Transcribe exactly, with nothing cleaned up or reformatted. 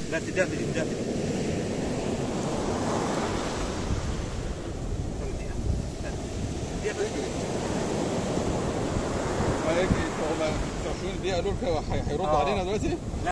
لا تدافع تدافع. هيجي هم بتوع الشؤون البيئة دول هيردوا علينا دلوقتي؟